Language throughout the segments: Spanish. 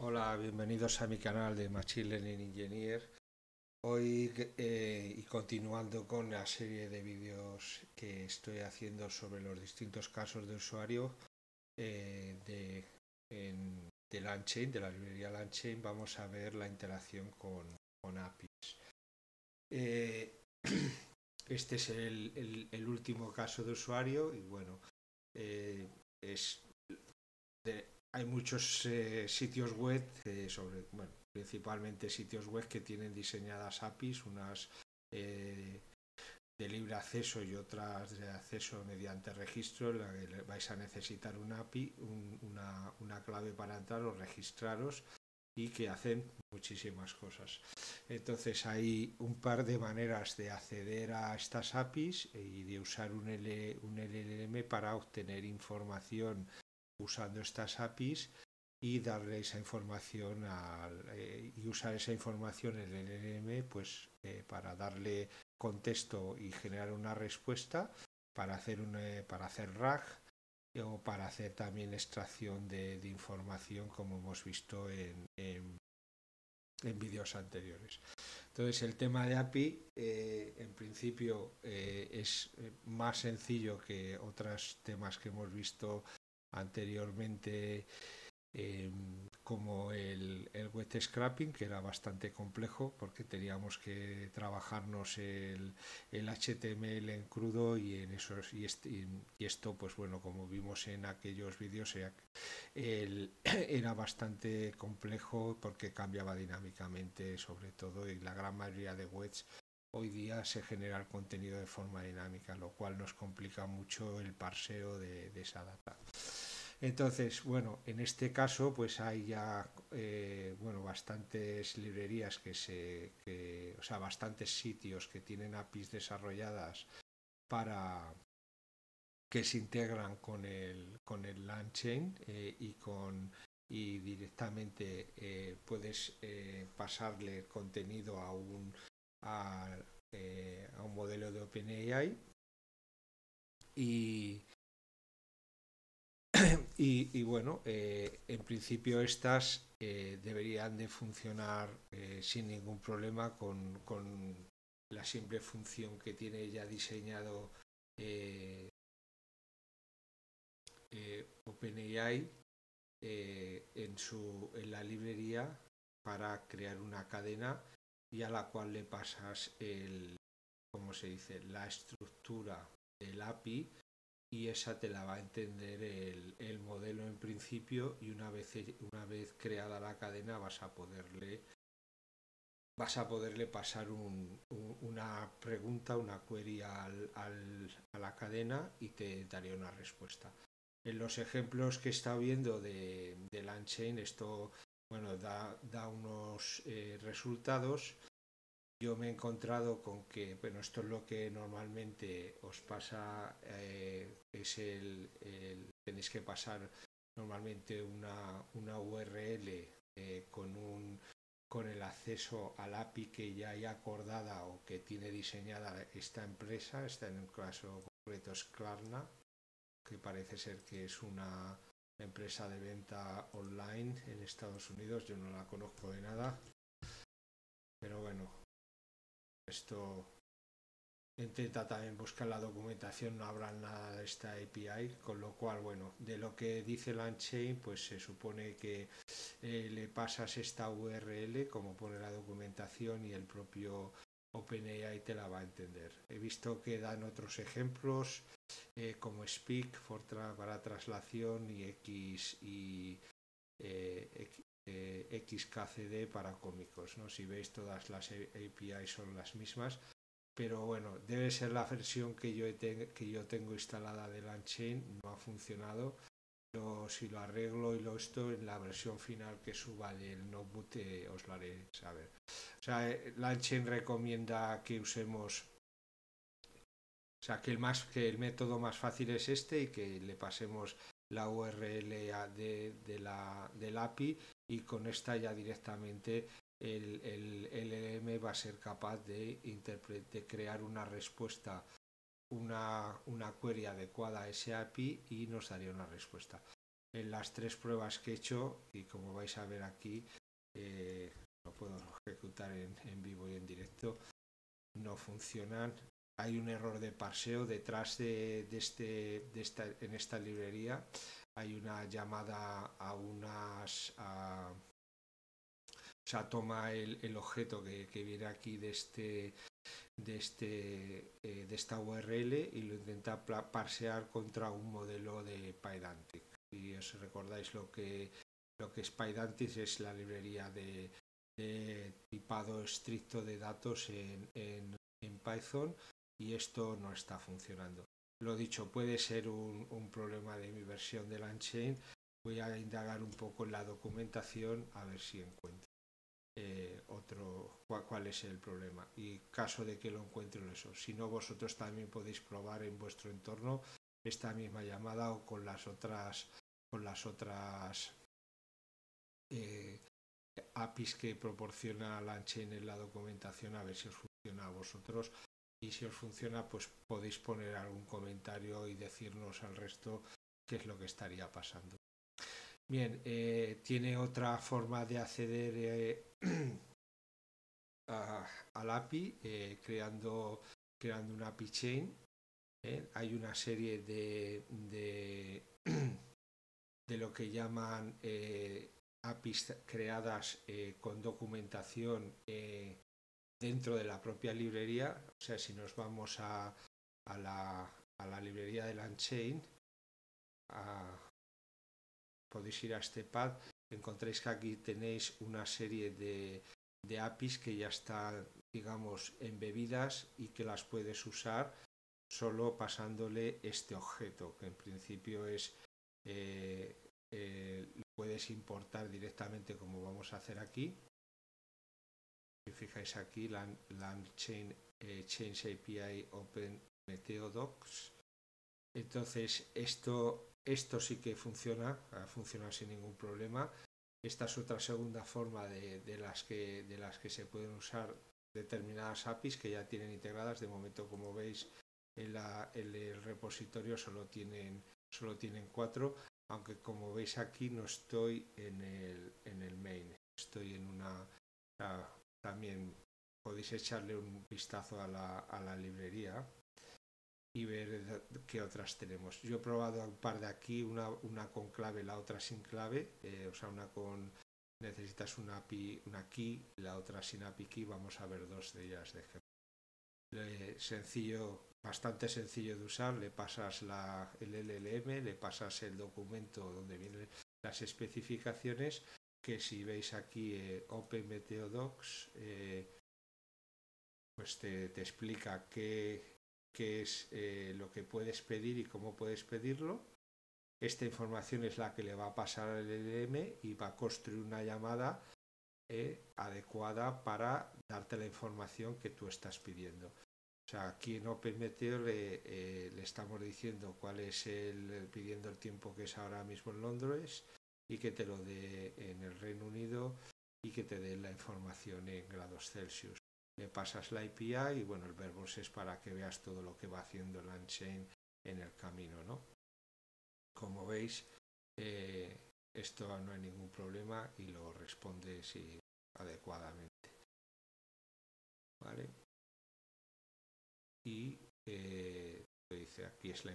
Hola, bienvenidos a mi canal de Machine Learning Engineer. Hoy y continuando con la serie de vídeos que estoy haciendo sobre los distintos casos de usuario de LangChain, de la librería LangChain, vamos a ver la interacción con APIs. Este es el último caso de usuario y bueno, es hay muchos sitios web principalmente sitios web que tienen diseñadas APIs, unas de libre acceso y otras de acceso mediante registro, en la que vais a necesitar una API, una clave para entrar o registraros, y que hacen muchísimas cosas. Entonces hay un par de maneras de acceder a estas APIs y de usar un LLM para obtener información usando estas APIs y darle esa información y usar esa información en el LLM para darle contexto y generar una respuesta para hacer RAG o para hacer también extracción de información, como hemos visto en vídeos anteriores. Entonces el tema de API en principio es más sencillo que otros temas que hemos visto anteriormente, como el wet scrapping, que era bastante complejo porque teníamos que trabajarnos el HTML en crudo y en esos y esto pues bueno, como vimos en aquellos vídeos, era bastante complejo porque cambiaba dinámicamente sobre todo, y la gran mayoría de webs hoy día se genera el contenido de forma dinámica, lo cual nos complica mucho el parseo de esa data. Entonces, bueno, en este caso pues hay ya bastantes librerías o sea, bastantes sitios que tienen APIs desarrolladas para que se integran con el LangChain, y directamente puedes pasarle contenido a un modelo de OpenAI y, bueno, en principio estas deberían de funcionar sin ningún problema con la simple función que tiene ya diseñado OpenAI en la librería, para crear una cadena y a la cual le pasas ¿cómo se dice?, la estructura del API, y esa te la va a entender el modelo en principio, y una vez creada la cadena vas a poderle pasar una pregunta, una query a la cadena, y te daría una respuesta. En los ejemplos que está viendo de LangChain, esto bueno, da unos resultados. Yo me he encontrado con que, bueno, esto es lo que normalmente os pasa, tenéis que pasar normalmente una URL con el acceso al API que ya hay acordada o que tiene diseñada esta empresa. Esta, en el caso concreto, es Klarna, que parece ser que es una empresa de venta online en Estados Unidos. Yo no la conozco de nada, pero bueno, esto intenta también buscar la documentación, no habrá nada de esta API, con lo cual, bueno, de lo que dice LangChain, pues se supone que le pasas esta URL como pone la documentación, y el propio OpenAI te la va a entender. He visto que dan otros ejemplos, como Speak para traslación, y XKCD para cómicos, ¿no? Si veis, todas las APIs son las mismas, pero bueno, debe ser la versión que yo tengo instalada de LangChain, no ha funcionado. Pero si lo arreglo y esto en la versión final que suba del notebook, os lo haré saber. O sea, LangChain recomienda que usemos, o sea, que el método más fácil es este, y que le pasemos la URL del API, y con esta ya directamente el LLM va a ser capaz de crear una respuesta, una query adecuada a ese API, y nos daría una respuesta. en las 3 pruebas que he hecho, y como vais a ver aquí, lo puedo ejecutar en vivo y en directo, no funcionan. Hay un error de parseo detrás en esta librería. Hay una llamada o sea, toma el objeto que viene aquí de esta URL y lo intenta parsear contra un modelo de Pydantic. Si os recordáis lo que es Pydantic, es la librería de tipado estricto de datos en Python, y esto no está funcionando. Lo dicho, puede ser un problema de mi versión de Langchain. Voy a indagar un poco en la documentación a ver si encuentro cuál es el problema, y caso de que lo encuentre, eso. Si no, vosotros también podéis probar en vuestro entorno esta misma llamada o con las otras APIs que proporciona Langchain en la documentación, a ver si os funciona a vosotros, y si os funciona, pues podéis poner algún comentario y decirnos al resto qué es lo que estaría pasando. Bien, tiene otra forma de acceder al API, creando una API chain. Hay una serie de lo que llaman APIs creadas con documentación dentro de la propia librería. O sea, si nos vamos a la librería de Langchain, podéis ir a este pad, encontréis que aquí tenéis una serie de APIs que ya están, digamos, embebidas y que las puedes usar solo pasándole este objeto, que en principio es lo puedes importar directamente, como vamos a hacer aquí. Si fijáis aquí, Langchain Change API Open Meteo Docs. Entonces esto sí que funciona sin ningún problema. Esta es otra segunda forma de las que se pueden usar determinadas APIs que ya tienen integradas. De momento, como veis, en el repositorio solo tienen 4, aunque como veis aquí no estoy en el main, estoy en una. También podéis echarle un vistazo a la librería y ver qué otras tenemos. Yo he probado un par de aquí, una con clave, la otra sin clave, o sea, una con necesitas una API, una key, la otra sin API key. Vamos a ver 2 de ellas de ejemplo. Sencillo, bastante sencillo de usar. Le pasas el LLM, le pasas el documento donde vienen las especificaciones, que si veis aquí Open Meteo Docs, pues te explica qué es lo que puedes pedir y cómo puedes pedirlo. Esta información es la que le va a pasar al LLM y va a construir una llamada adecuada para darte la información que tú estás pidiendo. O sea, aquí en OpenMeteor le estamos diciendo cuál es pidiendo el tiempo que es ahora mismo en Londres, y que te lo dé en el Reino Unido, y que te dé la información en grados Celsius. Le pasas la API y bueno, el verbos es para que veas todo lo que va haciendo Langchain en el camino, ¿no? Como veis, esto no hay ningún problema y lo responde adecuadamente. ¿Vale? Y dice aquí es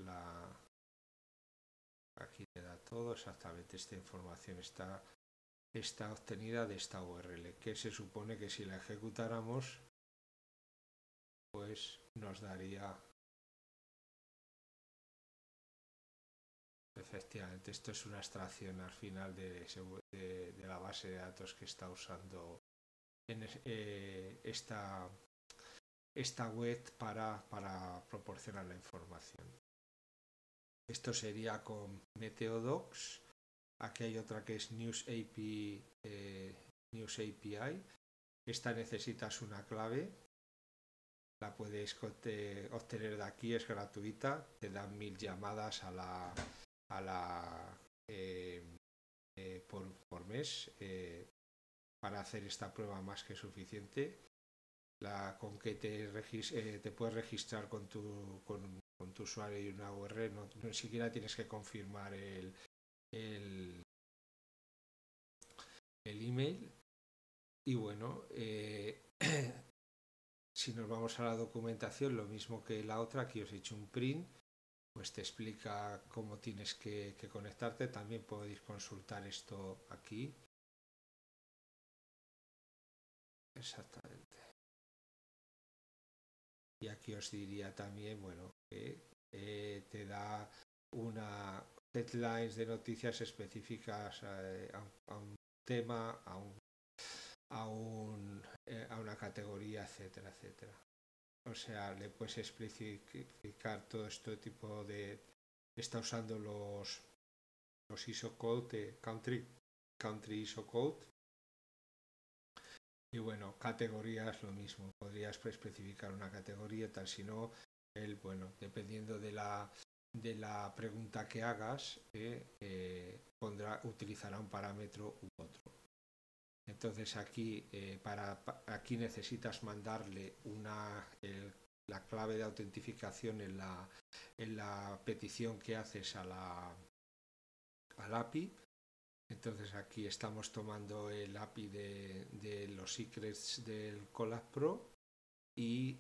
aquí te da todo exactamente. Esta información está obtenida de esta URL, que se supone que si la ejecutáramos, pues nos daría. Efectivamente, esto es una extracción al final de la base de datos que está usando esta web para proporcionar la información. Esto sería con Meteodocs. Aquí hay otra que es News API. Esta necesitas una clave. La puedes obtener de aquí, es gratuita. Te dan 1000 llamadas por mes. Para hacer esta prueba más que suficiente. Con que te puedes registrar con tu usuario y una URL, no siquiera tienes que confirmar el email. Y bueno, si nos vamos a la documentación, lo mismo que la otra, aquí os he hecho un print, pues te explica cómo tienes que conectarte. También podéis consultar esto aquí. Exactamente. Y aquí os diría también, bueno, que te da una headlines de noticias específicas a un tema, a una categoría, etcétera, etcétera. O sea, le puedes especificar todo este tipo de... Está usando los ISO code, country ISO code. Y bueno, categorías lo mismo. Podrías especificar una categoría, tal, si no, bueno, dependiendo de la pregunta que hagas, utilizará un parámetro u otro. Entonces aquí, aquí necesitas mandarle la clave de autentificación en la petición que haces al API. Entonces aquí estamos tomando el API de los secrets del Colab Pro y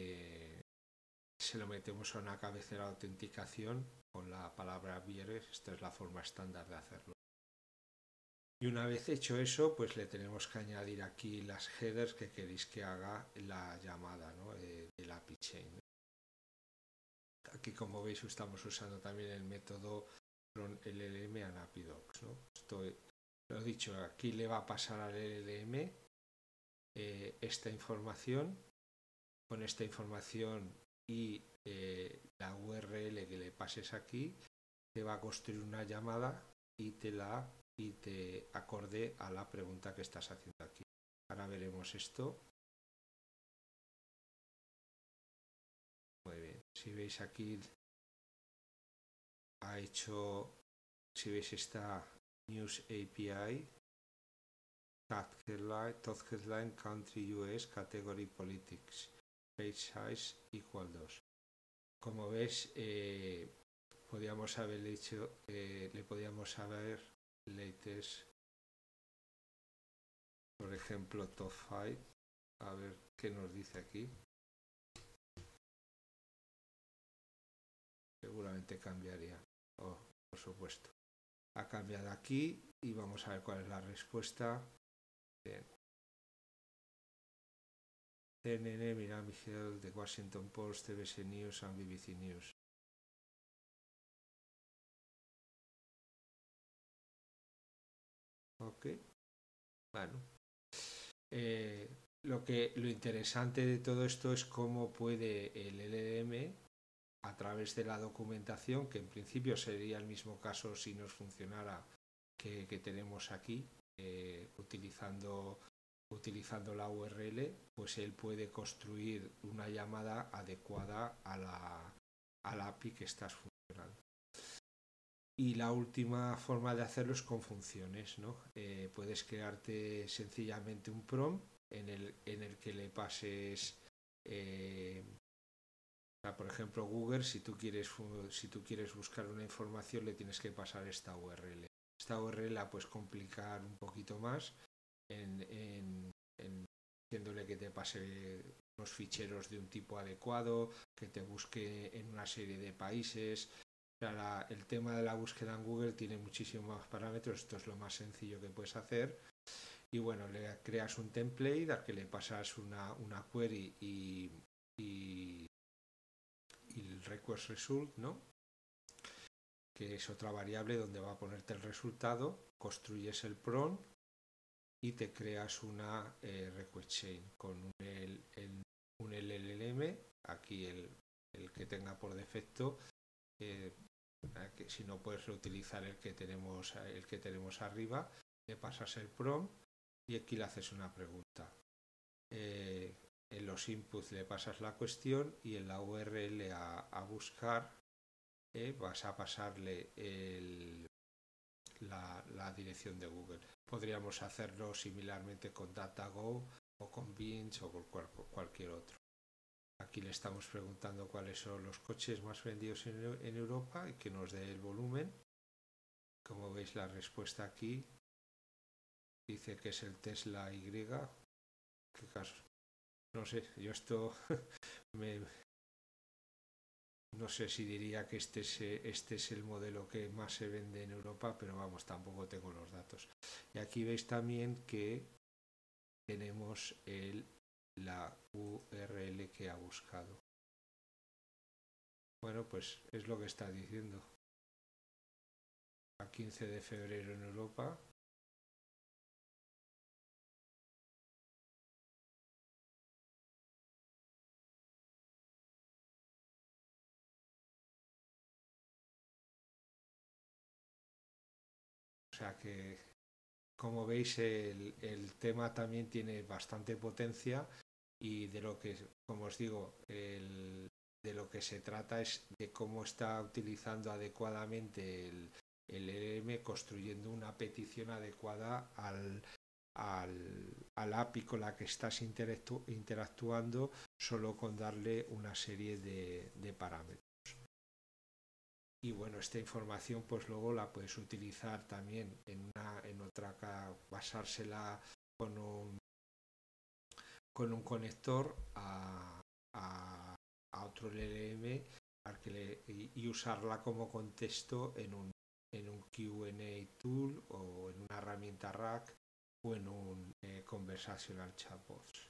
se lo metemos a una cabecera de autenticación con la palabra Vieres. Esta es la forma estándar de hacerlo. Y una vez hecho eso, pues le tenemos que añadir aquí las headers que queréis que haga la llamada, ¿no? Del API chain. Aquí, como veis, estamos usando también el método from LLM a APIDocs, ¿no? Lo dicho, aquí le va a pasar al LLM esta información. Con esta información y la URL que le pases aquí, te va a construir una llamada y te acorde a la pregunta que estás haciendo aquí. Ahora veremos esto. Muy bien. Si veis aquí, ha hecho, si veis esta News API, Top Headline, Country US, Category Politics, Page Size = 2. Como ves, podríamos haber hecho, le podíamos haber latest, por ejemplo, top 5, a ver qué nos dice aquí. Seguramente cambiaría, por supuesto. Ha cambiado aquí y vamos a ver cuál es la respuesta. Bien. CNN, Miami Herald, The Washington Post, CBS News and BBC News. Ok. Bueno. Lo interesante de todo esto es cómo puede el LLM, a través de la documentación, que en principio sería el mismo caso si nos funcionara que tenemos aquí, utilizando la URL, pues él puede construir una llamada adecuada a la API que estás funcionando. Y la última forma de hacerlo es con funciones, ¿no? Puedes crearte sencillamente un prompt en el que le pases, por ejemplo, Google, si tú quieres buscar una información, le tienes que pasar esta URL. Esta URL la puedes complicar un poquito más diciéndole que te pase los ficheros de un tipo adecuado, que te busque en una serie de países. El tema de la búsqueda en Google tiene muchísimos más parámetros. Esto es lo más sencillo que puedes hacer. Y bueno, le creas un template al que le pasas una query y el request result, ¿no? Que es otra variable donde va a ponerte el resultado. Construyes el prompt y te creas una request chain con un LLM. Aquí el que tenga por defecto. Que si no, puedes reutilizar el que tenemos arriba. Le pasas el prompt y aquí le haces una pregunta. En los inputs le pasas la cuestión y en la URL a buscar vas a pasarle la dirección de Google. Podríamos hacerlo similarmente con DataGo o con Bing o con cualquier otro. Aquí le estamos preguntando cuáles son los coches más vendidos en Europa y que nos dé el volumen. como veis la respuesta aquí dice que es el Tesla Y. ¿Qué caso? No sé, yo esto no sé si diría que este es el modelo que más se vende en Europa, pero vamos, tampoco tengo los datos. Y aquí veis también que tenemos la URL que ha buscado. Bueno, pues es lo que está diciendo. A 15 de febrero en Europa. O sea que, como veis, el tema también tiene bastante potencia y de lo que, como os digo, de lo que se trata es de cómo está utilizando adecuadamente el LLM, construyendo una petición adecuada al API con la que estás interactuando, solo con darle una serie de parámetros. Y bueno, esta información pues luego la puedes utilizar también en otra, basársela con un conector a otro LLM y usarla como contexto en un Q&A tool o en una herramienta RAG o en un conversational chatbot.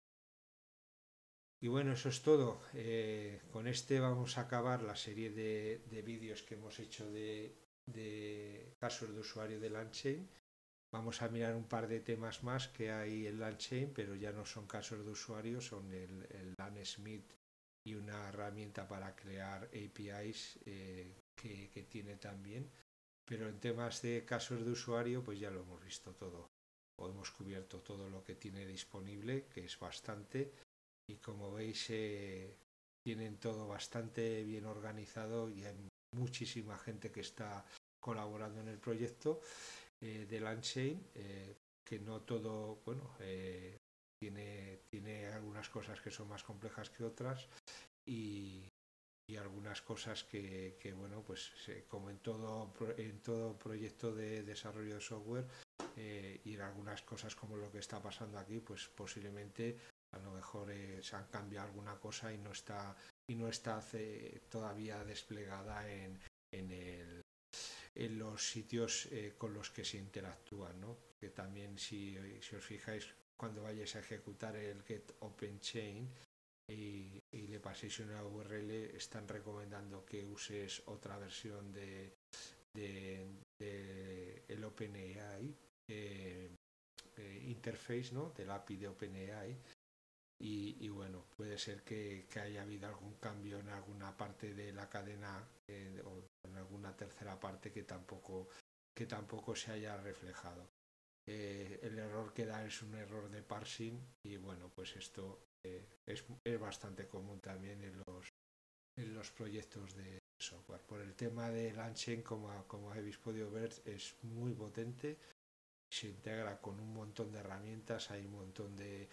Y bueno, eso es todo. Con este vamos a acabar la serie de vídeos que hemos hecho de casos de usuario de LangChain. Vamos a mirar un par de temas más que hay en LangChain, pero ya no son casos de usuario, son el LangSmith y una herramienta para crear APIs que tiene también. Pero en temas de casos de usuario, pues ya lo hemos visto todo. O hemos cubierto todo lo que tiene disponible, que es bastante. Y como veis, tienen todo bastante bien organizado y hay muchísima gente que está colaborando en el proyecto de LangChain, que no todo, bueno, tiene algunas cosas que son más complejas que otras y algunas cosas que bueno, pues como en todo proyecto de desarrollo de software, y en algunas cosas como lo que está pasando aquí, pues posiblemente a lo mejor se han cambiado alguna cosa y no está todavía desplegada en los sitios con los que se interactúan, ¿no? Que también si os fijáis cuando vayáis a ejecutar el get open chain y le paséis una URL, están recomendando que uses otra versión de el OpenAI interface, ¿no? Del API de OpenAI. Y bueno, puede ser que haya habido algún cambio en alguna parte de la cadena o en alguna tercera parte que tampoco se haya reflejado. El error que da es un error de parsing y bueno, pues esto es bastante común también en los proyectos de software. Por el tema de LangChain, como habéis podido ver, es muy potente, se integra con un montón de herramientas, hay un montón de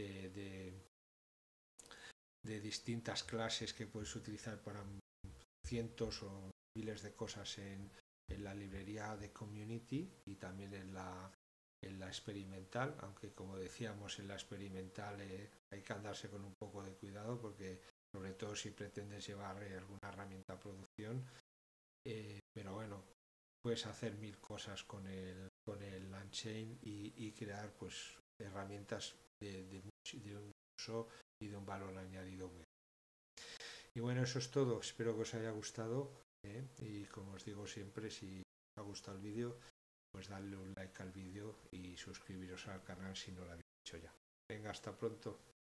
distintas clases que puedes utilizar para cientos o miles de cosas en la librería de Community y también en la experimental, aunque como decíamos en la experimental hay que andarse con un poco de cuidado porque sobre todo si pretendes llevar alguna herramienta a producción, pero bueno, puedes hacer mil cosas con el LangChain y crear pues herramientas de un uso y de un valor añadido muy. Y bueno, eso es todo, espero que os haya gustado y como os digo siempre, si os ha gustado el vídeo, pues darle un like al vídeo y suscribiros al canal si no lo habéis hecho ya. Venga, hasta pronto.